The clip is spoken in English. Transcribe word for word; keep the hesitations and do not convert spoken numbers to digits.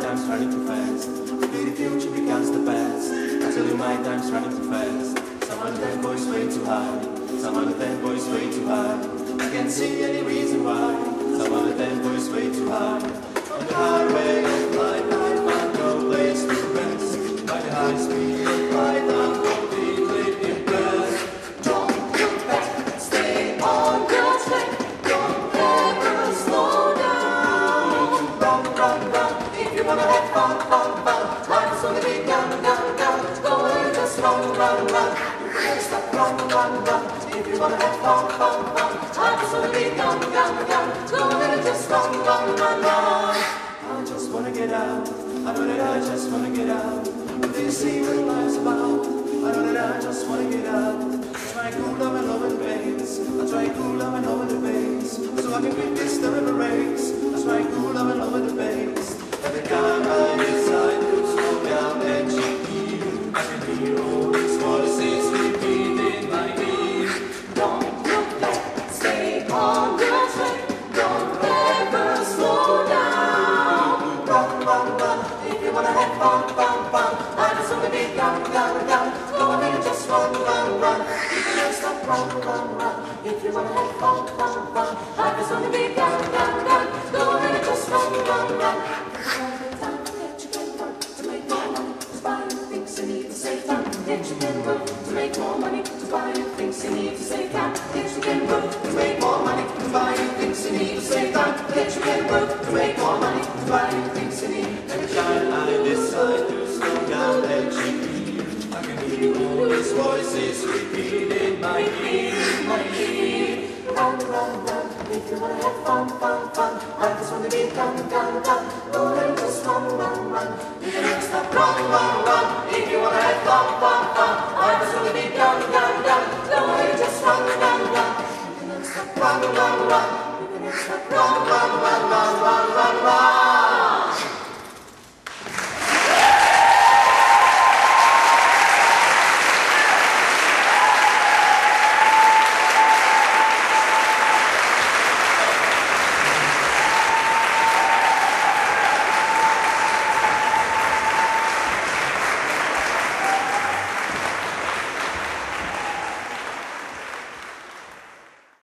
time's running too fast. The future becomes the past. I tell you my time's running too fast. Some of the tempo is way too high. Some of the tempo is way too high. I can't see any reason why. Some of the tempo is way too high. On the highway of life, I find no place to rest. By the high speed of light, I'm completely impressed. Don't look back, stay on your track. Don't ever slow down. Run, run, run. If you wanna have fun, fun, fun. Life's only begun, gun, gun. Go and just run, run, run. You can't stop, run, run, run. If you wanna have fun, fun, fun. Life's only begun, gun, gun. Go and just run, run, run, run. I just wanna get out. I know that I just wanna get out. Do you see what life's about? I know that I just wanna get out. I try cool down and lower the bass. I try cool down and lower the bass. So I can quit this terrible race. I try cool down and lower the bass. Every time I decide to slow down and cheat, I can hear all these voices repeating my ear. Don't look back, stay on your track. Don't ever slow down. Run, run, run. If you wanna have fun, fun, fun. Life is only begun, gun, gun. Go ahead and just run, run, run. You can't stop, run, run, run. If you wanna have fun, fun, fun. Life is only begun, gun, gun. Go ahead and just run, run, run. Get you can work to make more money to buy you things you need to save time. Get you can work to make more money to buy you things you need to save time. Get you can work to make more money to buy you things you need. Every time I decide to slow down and cheat, I can hear all these voices repeating my ear, my ear. Run, run, run. If you wanna have fun, fun, fun. Life is only begun, gun, gun. Go and just run, run, run. You can never stop, run, run, run. If you wanna have fun, fun, fun. Life is only begun, gun, gun. Go and just run, run, run. You can never stop, run, run, run. You can never stop, run, run.